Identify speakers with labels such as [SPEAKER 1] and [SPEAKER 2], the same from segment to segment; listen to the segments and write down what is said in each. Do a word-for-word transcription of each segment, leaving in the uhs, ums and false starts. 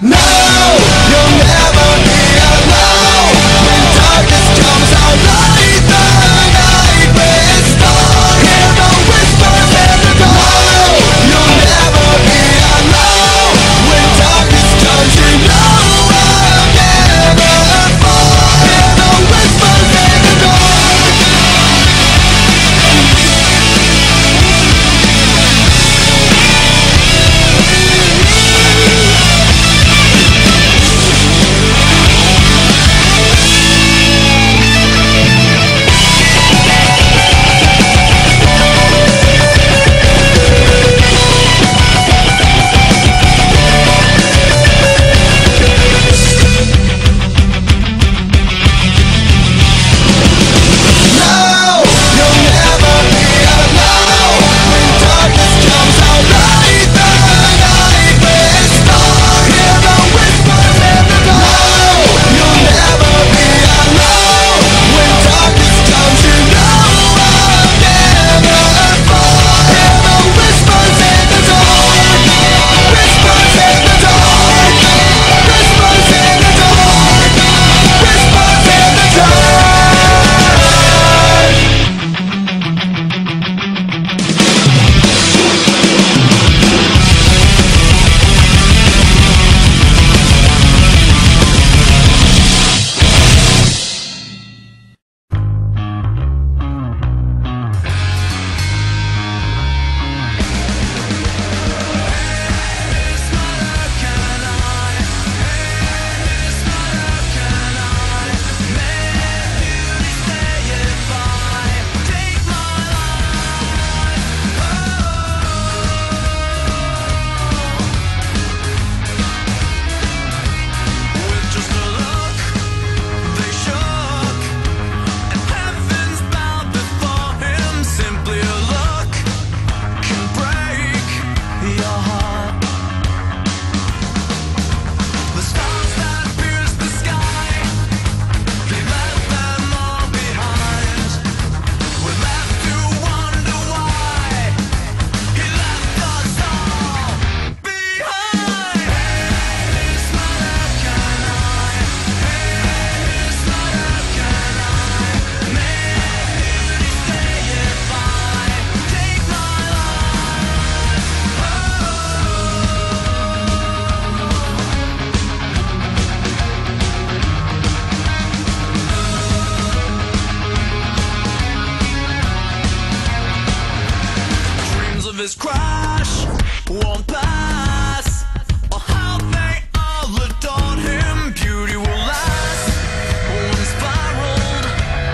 [SPEAKER 1] This crash won't pass, or how they all adored him. Beauty will last when spiraled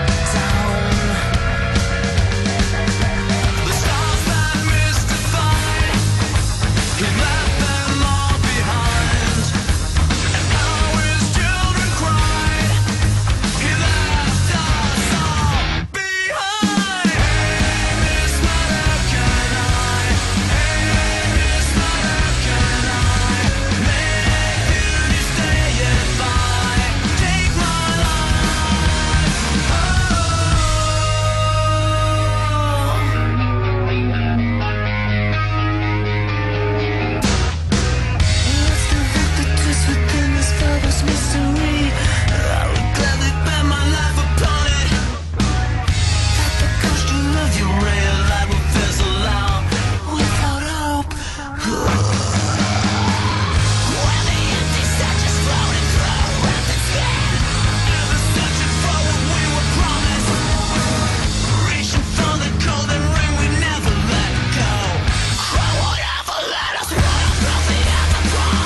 [SPEAKER 1] down. The stars that mystified, he left them all behind. And now his children cried, he left us all behind. Miss American Eye, Miss American Eye, make beauty stay if I take my life. What's the hook that twists within this fabulous mystery? I would gladly bet my life upon it, that the costume of your ray of light will fizzle out without hope. When the empty set is floating through rapid skin, ever searching for what we were promised, reaching for the golden ring we never let go. Who would ever let us run our filthy at the prom?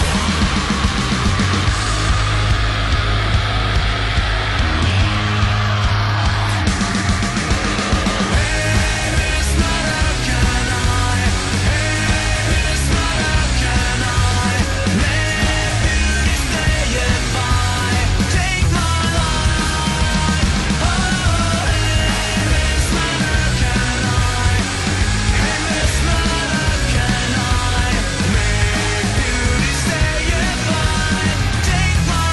[SPEAKER 1] Miss American Eye, Miss American Eye, make beauty stay if I take my life. Oh, hey, Miss American Eye, hey, Miss American Eye, make beauty stay if I take my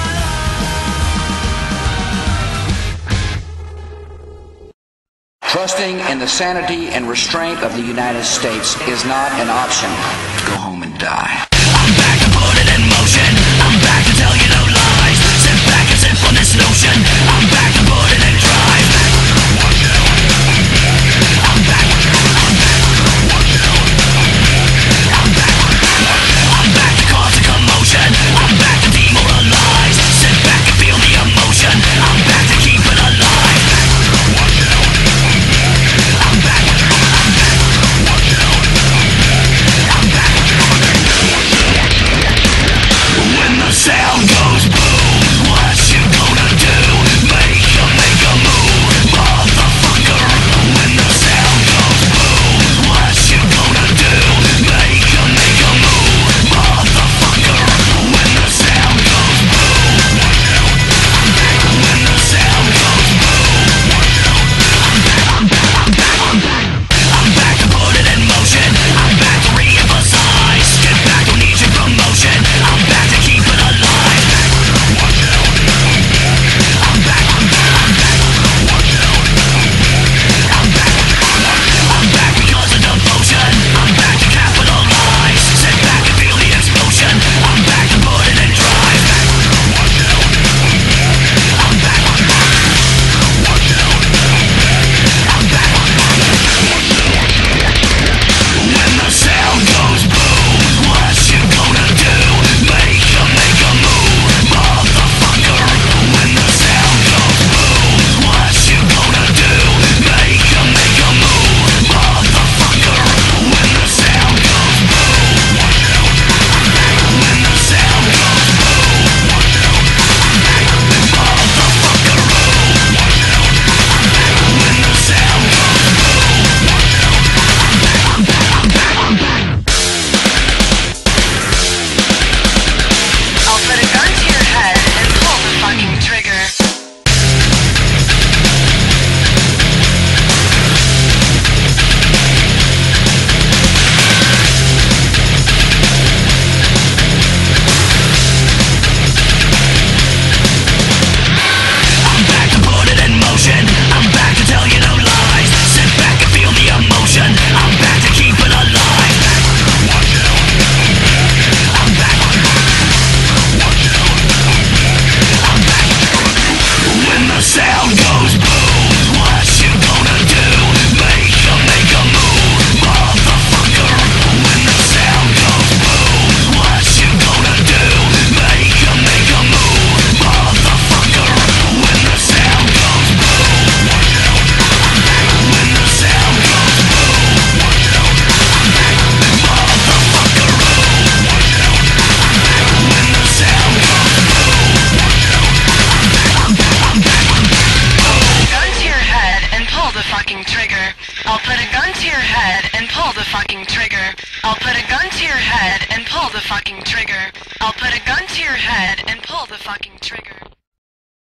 [SPEAKER 1] life.
[SPEAKER 2] Trusting in the sanity and restraint of the United States is not an option. Go home and die. I'm back to put it in motion. I'm back.
[SPEAKER 3] fucking trigger. I'll put a gun to your head and pull the fucking trigger.